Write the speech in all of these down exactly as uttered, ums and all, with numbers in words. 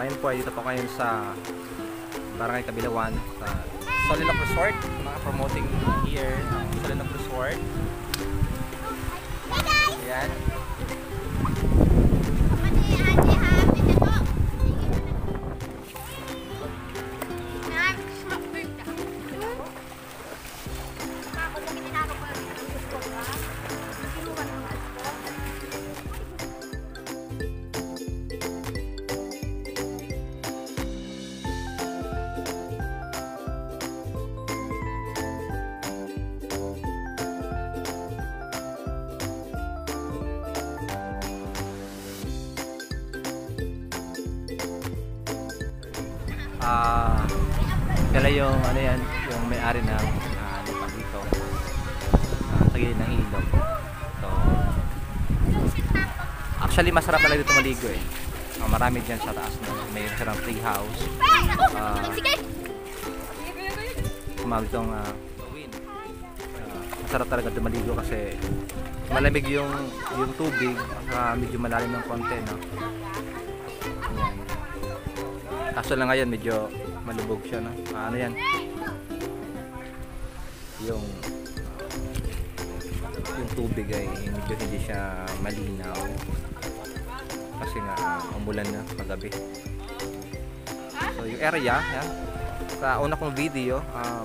ngayon po ay dito po ngayon sa Barangay Kabilawan sa Solinok Resort. Mga promoting here ang Solinok Resort. Ayan. Ah, uh, kaya yung ano yan, yung may-ari ng uh, lupa dito uh, sa gilid ng ilog. So, actually masarap talaga dito maligo eh. Uh, marami dyan sa taas na may sarang tree house. Uh, kumawag itong uh, wind. Uh, masarap talaga dito maligo kasi malamig yung yung tubig, uh, medyo malalim ng konti, no? Kaso lang ngayon medyo malubog siya, no? Ah, ano yan? Yung yung tubig ay medyo hindi siya malinaw kasi nga uh, umulan na kagabi. So yung area, yan. Sa una kong video, um,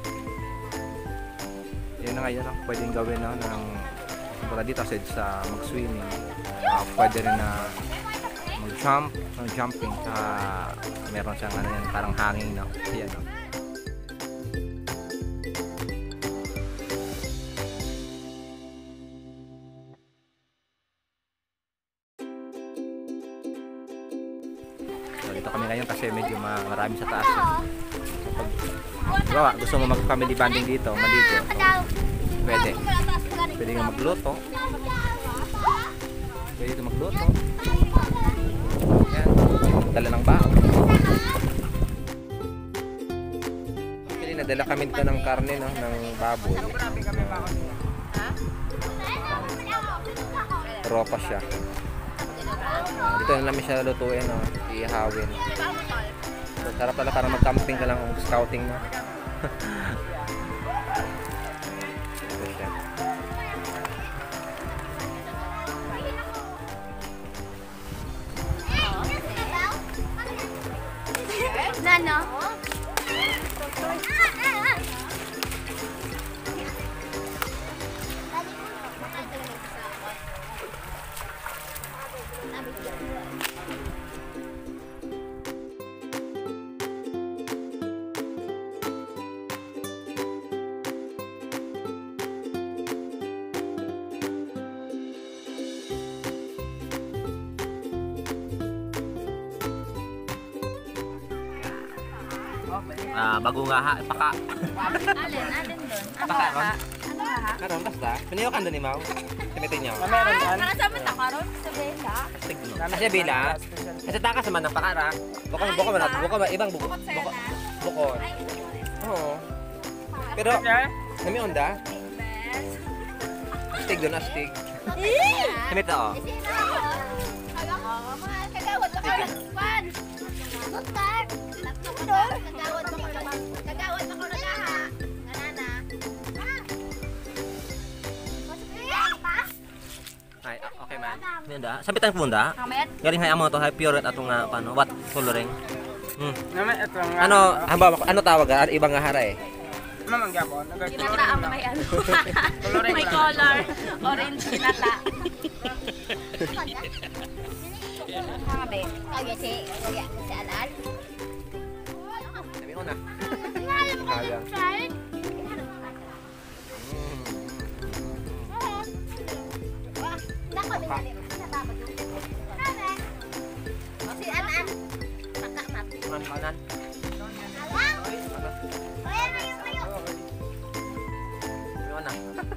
yan na ngayon, no? Pwedeng gawin, no? Ng pagpunta dito kasi sa mag-swimming. Uh, pwede rin na mag-jump, mag-jumping, uh, meron siyang ano yan, parang hangin, no? Ayan, no? So dito kami ngayon kasi medyo marami sa taas, no? Pag gawa, gusto mo mag-family bonding dito, maligo, pwede. Pwede nga magluto. Pwede dito magluto. Yan, dala ng bao. Actually, nadala kami dito ng karne, no? Ng baboy. Ropa siya. Uh, dito na namin siya lutuin, no? Ihawin. So, sarap pala para mag-camping ka lang kung scouting, no? Ito siya. Nano? Ah, bago nga ha, paka. Alin, alin doon? Paka ron. Ano nga ha? Karon basta. Paniyo kan doon ni Mau. Timitin niyo. Meron yan. Nakasama ta karon sa bela. Kasi bila. Kasi taka sa man ng pakara. Buko buko man, buko ba ibang buko. Buko. Buko. Oo. Pero nami onda. Astig doon, astig. Timit to. Kagawad ako lang. Pan. Tutar. Kagawad ako lang. Kagawad ako lang ha. Nanana. Ay, okay man. Nanda. Sampitan punda. Kamet. Galing hay amo to hay pure at atong nga paano what coloring. Hmm. Naman ito nga. Ano, hamba ano tawag ah? Ibang nga hara eh. Mamang gyapon. Kinata ang may ano. May color. Orange kinata. Mga be. Kaya si Kuya si Alan. Sabi ko na. Alam mo Kaya. kung child? Nako, binali mo. Natabag yung o si Anan. Maka, mati. Kanan kanan. Alang! Ayan na yung mayo. Ano na?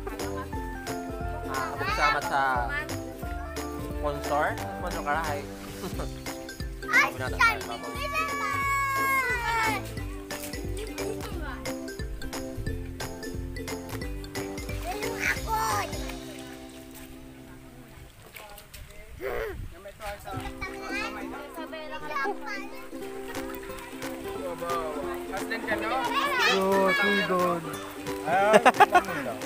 Ah, ako kasama sa sponsor. Sponsor karahay. Ay, Binata saan? tayo, babaw. Bilaman! Yung ako! Sabi lang Aslan ka, no? So, too good. Ayaw, bangon daw.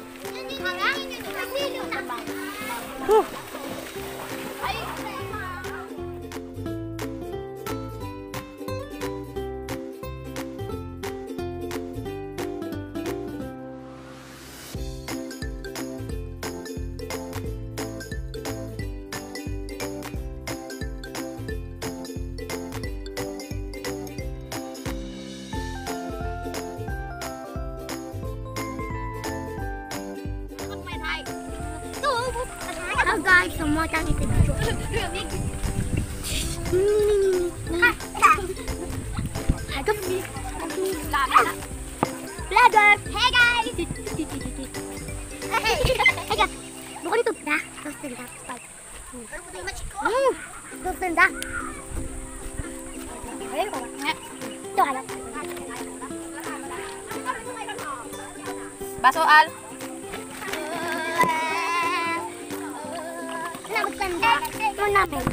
Hello guys, semua cantik video. Aduh, Belajar. Hey guys. Hey guys, bukan itu dah. Terus dah. Hmm, terus dah. Itu ada. Baso Al. Maganda. Muna ba?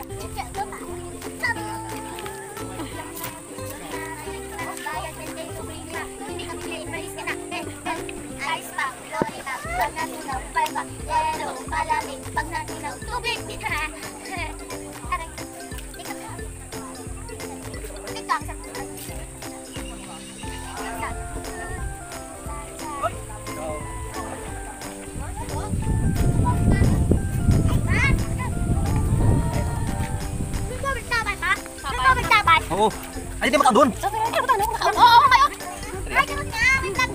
Oo. Ay, di maka doon. Oo, kayo. Ay, ganun nga. Wait lang.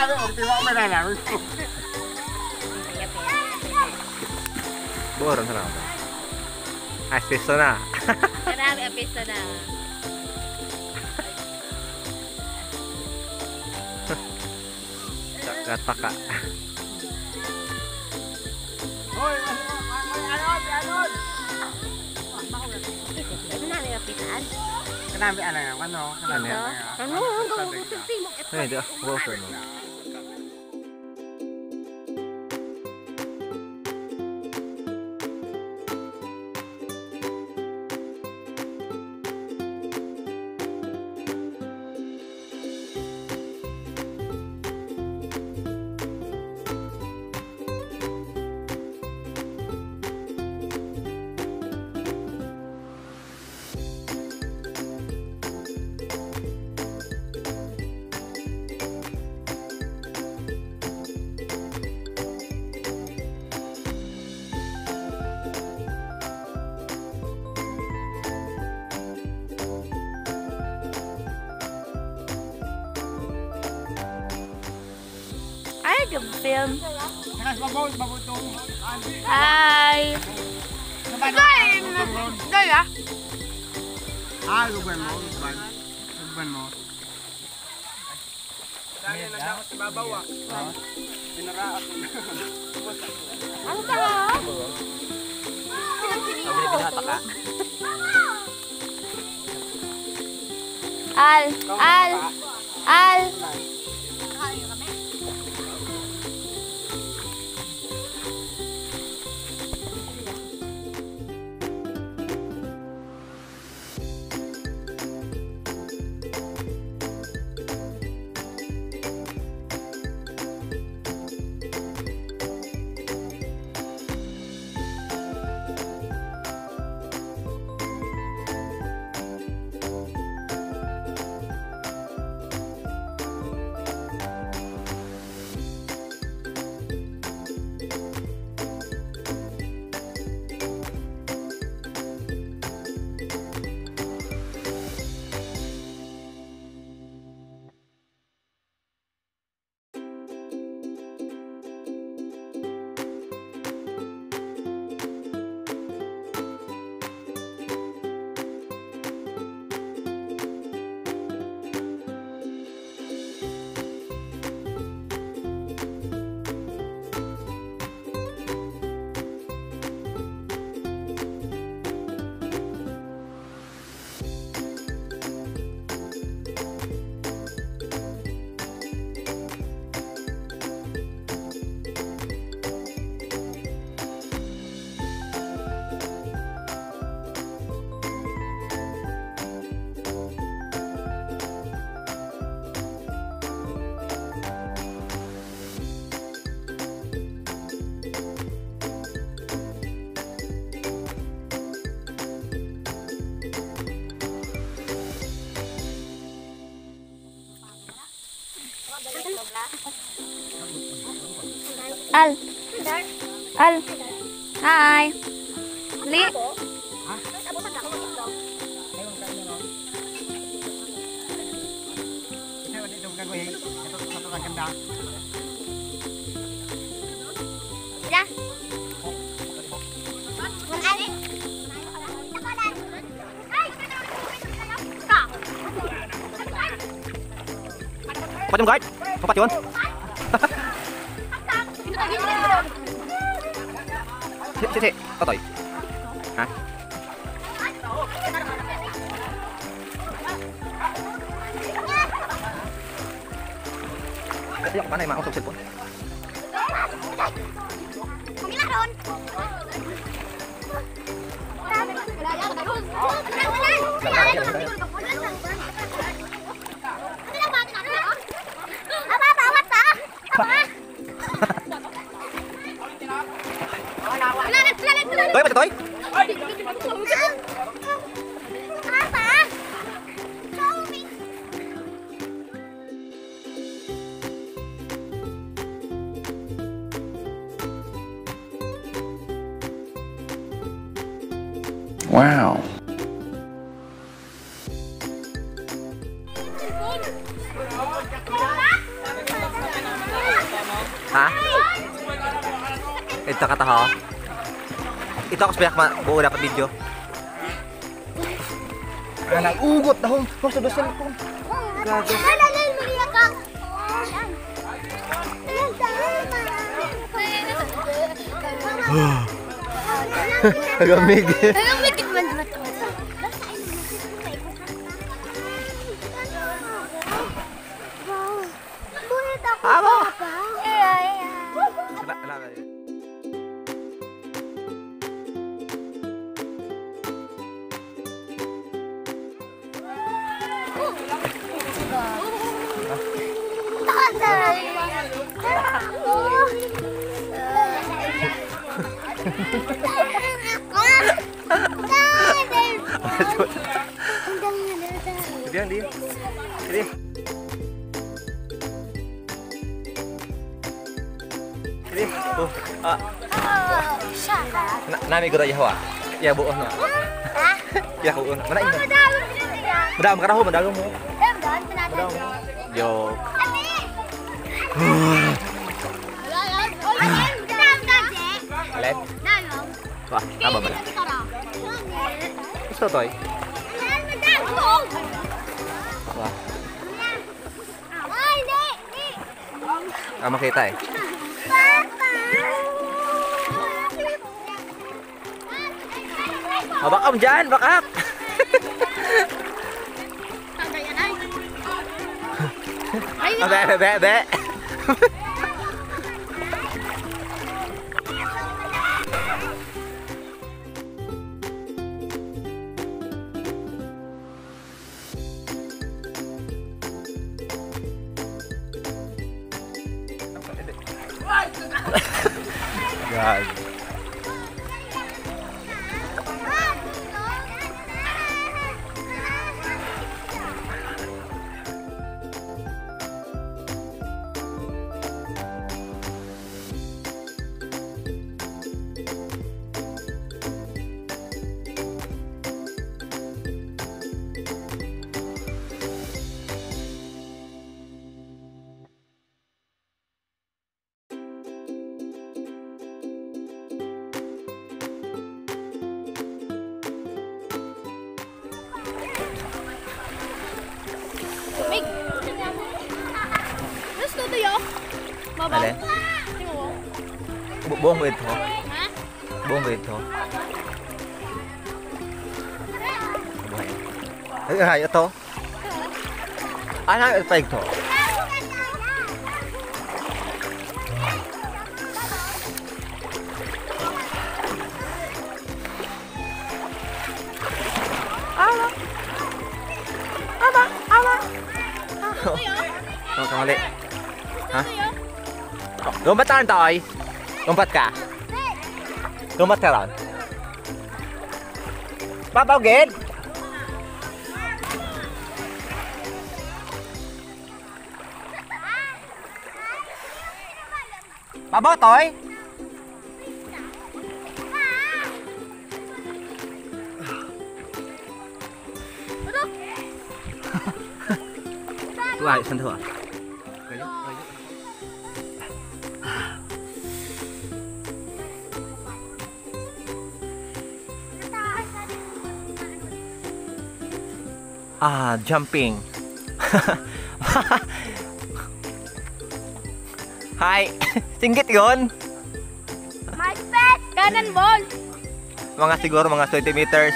Boron sa lang. Ay, peso na. Marami ang pista na. Taka-taka. Hoy, anod, anod. Ano na may kapitan? Kanami ano yan, ano? Ano yan? Ano? Ang timog. Ay, di. Wafer mo. Ay, the film. Sakas mabot, mabutong. Hi. Ay, dala. Ah, luban mo, luban. Luban mo. Dahil na dapat sa babaw ah. Pinaraas mo. Ano ba? Pinataka. Al, Al, Al. Al. Al. Hi. Li. Ya. Empat yung guard? Empat yun? Si, si, si. Totoy. Ha? Kasi ako panay, mausap cellphone. Kumilaron. Toy, pati toy? Wow. Ha? Ito kata ho. Ito ako sabiyak ma buo dapat video. Anak ugot dahon. Kung sa dosen ko. Gago. Agamig. Agamig man ba to? Apa? Iya, iya. Dia dia. Dia. Dia. Tuh. Ah. Na nami gura Jawa. Ya buo na. Ya buo na. Mana ini? Madam karaho madam mo. Madam. Yo. Let. Wah, apa ba? Gusto toy. Wah. Ah, makita eh. Oh, bakam dyan, bakap! Ah, be, be, be, be. God. Alin? Bu buong ko ito. Buong ko ito. Ay, ay, ito. Ano ito ito? Ala. Ala, ala. Oh, kamali. Ha? Lompat tahan, Toy. Lompat ka. Lompat ka ron. Papaw, Gid. Papaw, Toy. Tuh, ayo, sentuh. Kayu, kayu. Ah, jumping. Hai, singgit yun. My pet! Cannonball! Mga siguro mga twenty meters.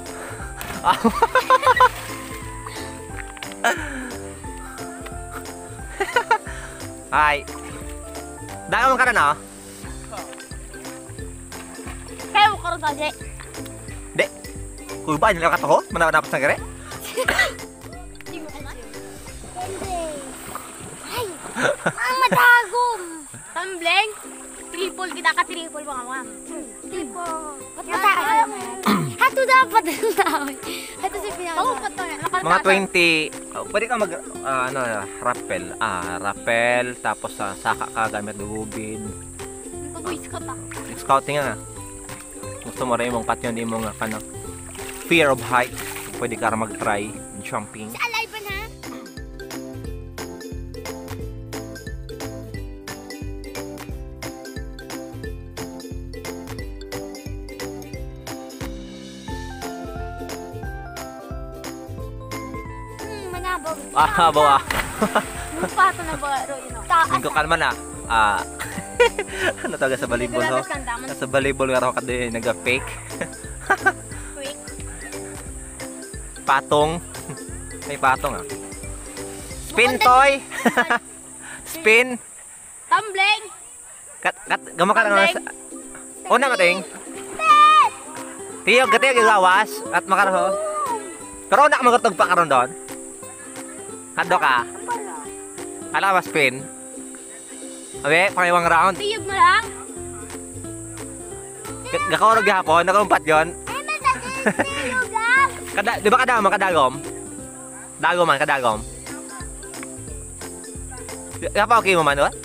Hai. Dahil mo ka na, no? Kaya mo karoon tayo. Dek, kuy ba nila kataho? Manawa-napas ng gare? Ay! Ang matagom! Tumbling? Triple, kita ka triple mga mga. Triple. Matagom. Hato dapat ang tao. Hato si pinaka. Oo, pato yan. Mga twenty. Oh, pwede ka mag, ah, ano, rappel. Ah, rappel. Tapos sa saka ka gamit dugubin. Pag-boy scout ako. Scouting nga. Gusto mo rin mong patyon, di mo nga kano. Fear of height. Pwede ka mag-try jumping. Sa alive ha? Bog. Ah, bawa. Pato na ba ro yun? Taas. Mingko kalman na. Ah. Ano talaga sa volleyball ho? Galatas kang daman. Sa volleyball nga raw ka din nag-fake. Quick. Patong. May patong ah. Spin toy. Spin. Tumbling. Kat kat gamo ka lang sa. Una mating. Tiyog gatiyog gawas at makaraho. Pero na magatog pa karon doon. Kado ka. Ala mas spin. Abe, pangiwang round. Tiyog mo lang. Gakaw ra gihapon, nakumpat yon. Ay, tiyog lang. Kada, di ba kadagom, kadagom? Dagom man, kadagom. Apa okay mo man, what?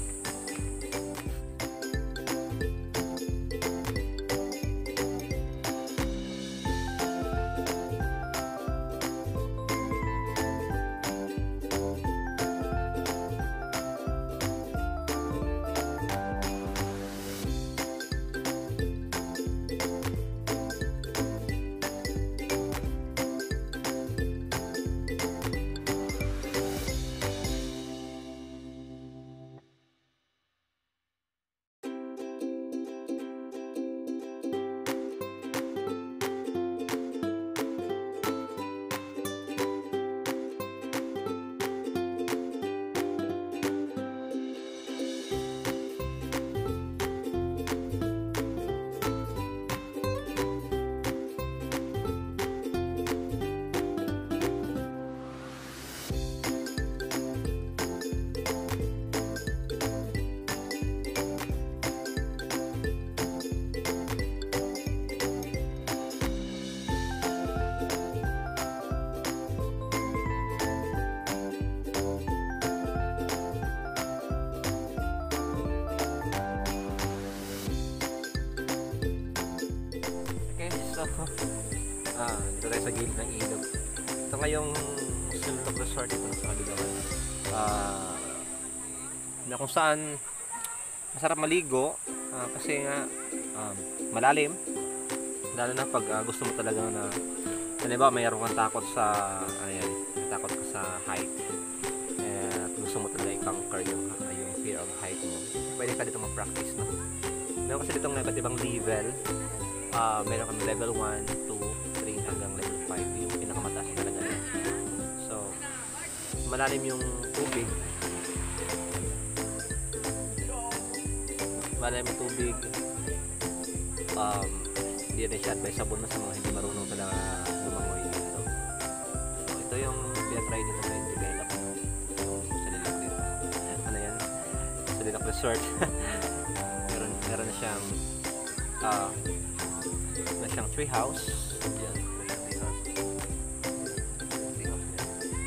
Ah, dito tayo sa gilid ng ilog. Ito ngayong Sulok Resort ito sa Kaligawan. Ah, na kung saan masarap maligo ah, kasi nga um, malalim. Lalo na pag uh, gusto mo talaga na halimbawa mayroon kang takot sa ayan, takot ka sa height. Eh, at gusto mo talaga i-conquer yung, uh, yung fear of height mo. Pwede ka dito mag-practice na. Meron kasi ditong iba't ibang level. Uh, meron kami level one, two, three hanggang level five yung pinakamataas talaga niya. So, malalim yung tubig. Malalim yung tubig. Um, hindi rin siya advisable na sa mga hindi marunong talaga lumangoy dito. So, ito yung pinatry dito na i-develop yung Salilak dito. Ano yan? Salilak Resort. meron, meron na siyang uh, na siyang tree house. Yan, tree house. Tree house niya.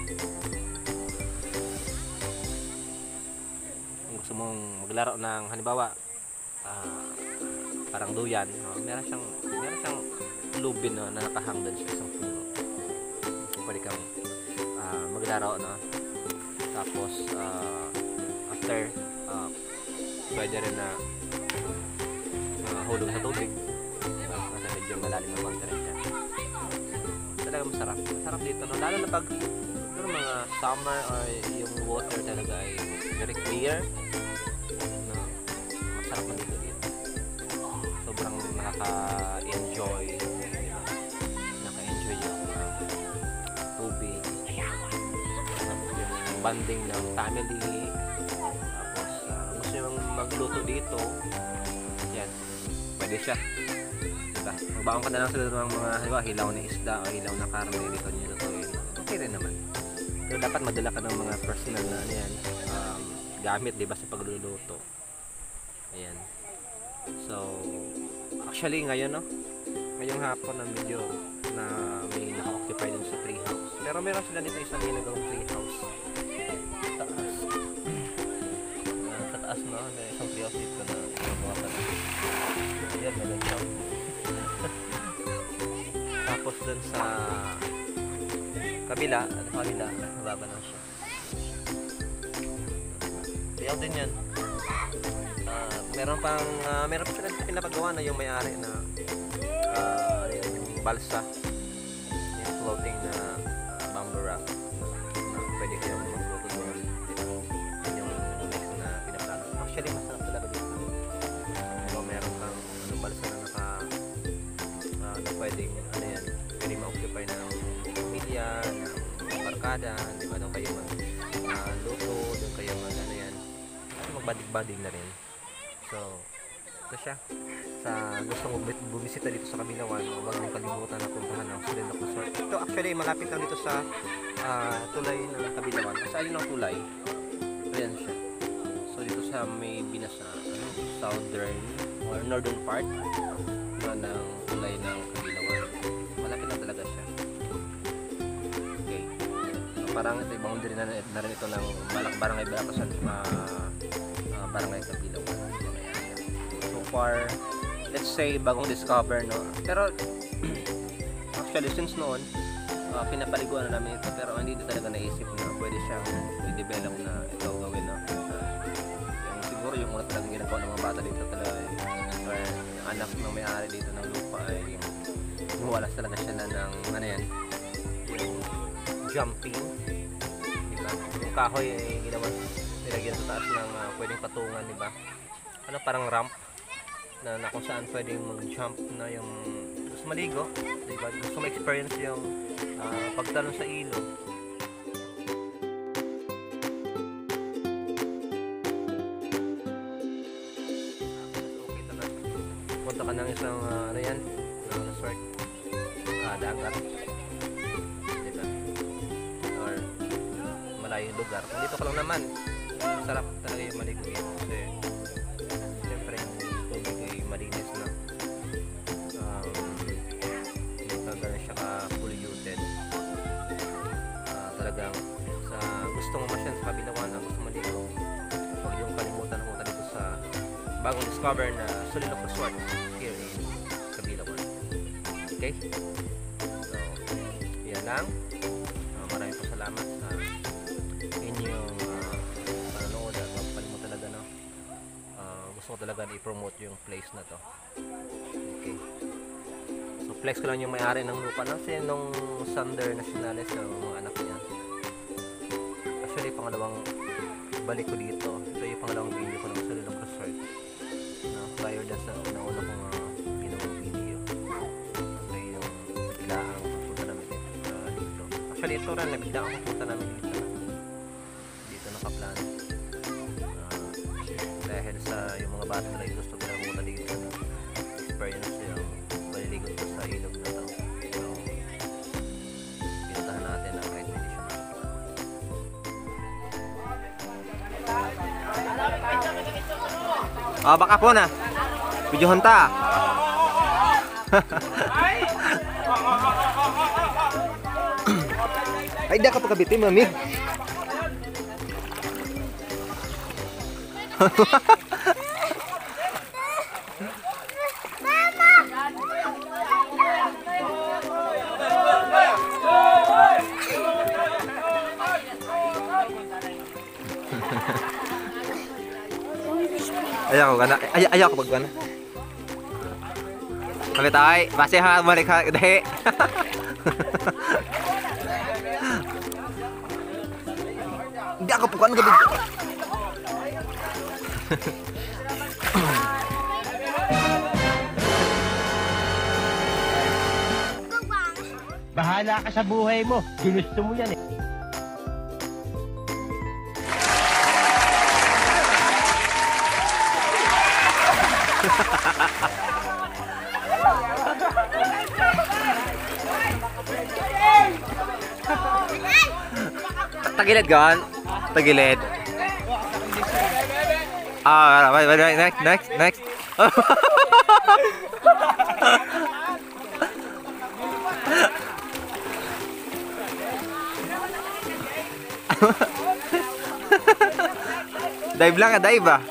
Kung gusto mong maglaro ng halimbawa uh, parang duyan, no? meron siyang meron siyang lubin no, na nakahang doon sa isang puno. Pwede kang uh, maglaro no? Tapos uh, after uh, pwede rin na uh, hulog sa tubig. Kasi medyo malalim na konti rin siya. Talaga masarap. Masarap dito. No? Lalo na pag yung mga summer or yung water talaga ay very clear. No? Masarap na dito dito. Sobrang nakaka-enjoy. Naka-enjoy yung uh, tubig. Yung bonding ng family. Tapos uh, gusto yung magluto dito. Yan. Pwede siya. Magbaon ka na lang sila ng mga halimbawa, hilaw na isda o hilaw na karne dito nyo lutuin. Okay rin naman. Pero dapat madala ka ng mga personal na ano yan, um, gamit diba sa pagluluto. Ayan. So, actually ngayon no, ngayong hapon na medyo na may naka-occupy din sa tree house. Pero meron sila dito isang ginagawang tree house. Taas. Uh, sa taas no, may isang tree house dito na magawa ka na. Ayan, meron siya. Tapos dun sa kabila, ano kabila, nababa na siya. Tiyaw din yan. Uh, meron pang, uh, meron pa sila pinapagawa na yung may-ari na uh, yung balsa, yung floating na uh, bamboo raft. badig-badig na rin. So, ito siya. Sa gusto mo bumisita dito sa Kabilawan, huwag mong kalimutan na puntahan ang Solilok Resort. Ito actually malapit lang dito sa uh, tulay ng Kabilawan. Sa alin ang tulay? Ayan siya. So dito sa may binasa, ano, southern or northern part na ng tulay ng Kabilawan. Malapit lang talaga siya. Okay. So parang ito yung boundary na, na rin ito ng Balak Barangay Balakasan, uh, uh, Barangay Kabilawan. So far, let's say bagong discover, no? Pero actually since noon, uh, pinapaliguan na namin ito, pero hindi ito talaga naisip na pwede siyang i-develop na ito gawin, no? Uh, yung siguro yung una talagang ginagawa ng mga bata dito talaga, or yung anak ng may-ari dito ng lupa ay yung gumawalas talaga siya na ng ano yan, yung jumping, diba? Yung kahoy ay ginawa nilagyan sa taas ng uh, pwedeng patungan, diba? Ano, parang ramp na, na kung saan pwedeng mag-jump na yung gusto maligo, diba? Gusto ma-experience yung uh, pagtalon sa ilog. Okay, ito na. Punta ka ng isang uh, ano yan, uh, resort, uh, dagat, diba? Or malayong lugar. Kung dito ka lang naman, masarap talaga yung maligo yan kasi siyempre yung tubig ay malinis na, um, hindi pa gano'n siya ka-polluted. Uh, talagang sa gusto mo masyan sa Kabilawan, na gusto maligo, huwag yung kalimutan na punta dito sa bagong discover na Solilok Resort here in Kabilawan. Okay? So, yan lang. Uh, maraming po salamat sa inyong uh, panonood at magpalimot talaga, no? Uh, gusto ko talaga i-promote yung place na to. Okay. So flex ko lang yung may-ari ng lupa na kasi nung Sander Nacionales ng mga anak niya. Actually pangalawang balik ko dito. Ito yung pangalawang video ko ng Solilok Resort. No? Prior dyan sa una-una kong uh, ginawang video. So yung biglaang punta namin dito. Uh, dito. Actually ito rin, nabiglaang punta namin dito. Dito nakaplano. Uh, dahil sa yung mga bata na yung gusto ko na pumunta dito na experience yung maliligo ko sa ilog na to. So, pinuntahan natin na kahit hindi siya makikita. Ah, baka po na. Video hunta. Ay, di ka pa kabitin, mami. Ayaw ko gana. Ay ayaw ko pag gana. Kami tayo. Base ha balik ha dahi. Hindi ako pukan gabi. Bahala ka sa buhay mo. Ginusto mo yan eh. Tagilid gan. Tagilid. Ah, wait, wait, wait, next, next, next. Dive lang, dive ah.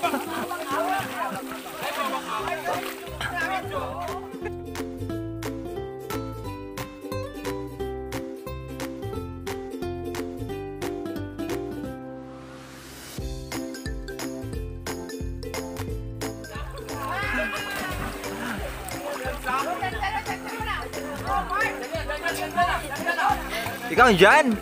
Ikaw dyan.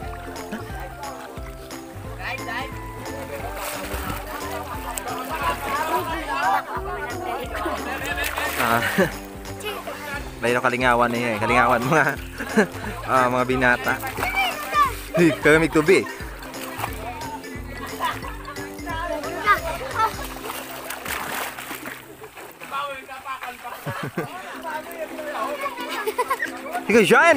Ah, mayroong kalingawan niya eh. Kalingawan mga ah, mga binata. Hey, kami tubi. Ikaw dyan!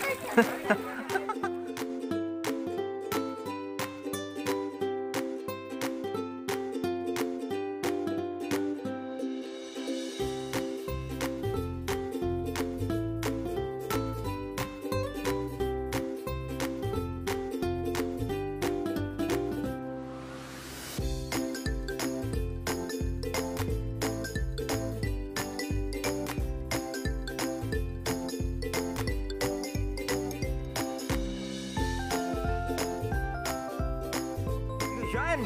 Diyan!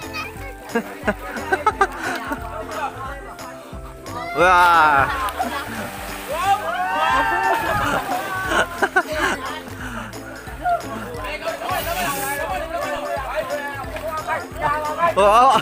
Wah! Oo!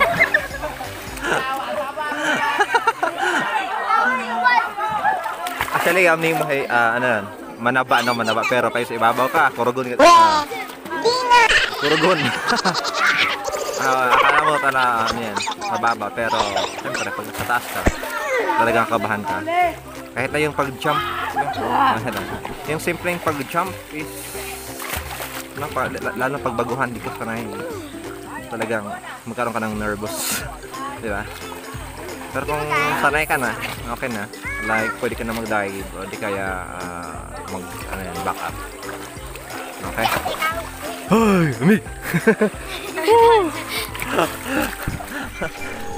Actually, kami mo ay ah, ano yan, manaba no manaba pero pa sa ibabaw ka, kurugon ka. Uh, kurugon. Ah, akala mo tala ano yan, mababa pero siyempre pag sa taas ka, talagang kabahan ka. Kahit na yung pag-jump, yung, yung simpleng pag-jump is ano, pa, lalo pag baguhan, di ka sanay. Talagang magkaroon ka ng nervous, di ba? Pero kung sanay ka na, okay na. Like, pwede ka na mag-dive o di kaya uh, mag, ano yan, back up. Okay? Ay, lamig!